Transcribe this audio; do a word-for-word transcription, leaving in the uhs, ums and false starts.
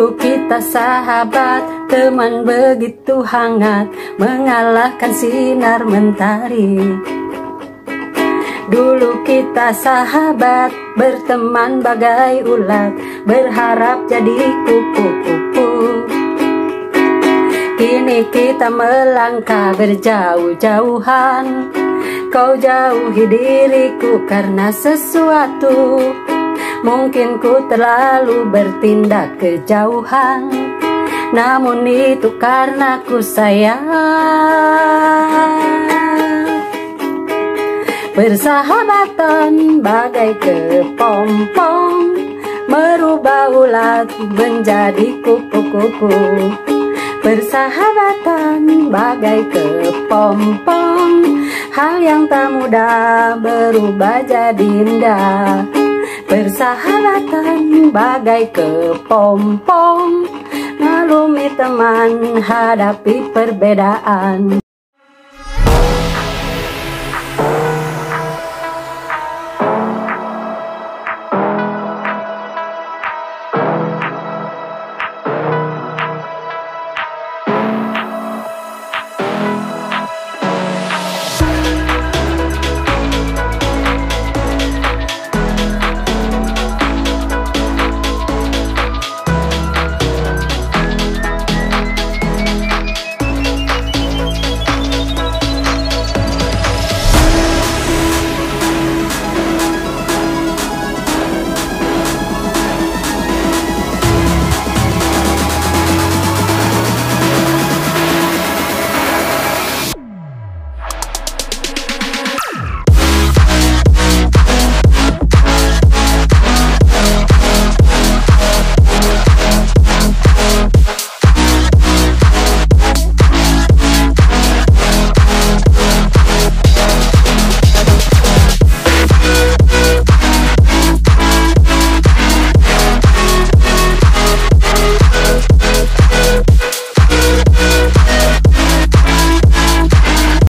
Dulu kita sahabat, teman begitu hangat, mengalahkan sinar mentari. Dulu kita sahabat, berteman bagai ulat, berharap jadi kupu-kupu. Kini kita melangkah berjauh-jauhan, kau jauhi diriku karena sesuatu. Mungkin ku terlalu bertindak kejauhan, namun itu karena ku sayang. Persahabatan bagai kepompong, merubah ulat menjadi kupu-kupu. Persahabatan bagai kepompong, hal yang tak mudah berubah jadi indah. Persahabatan bagai kepompong, maklumi teman hadapi perbedaan.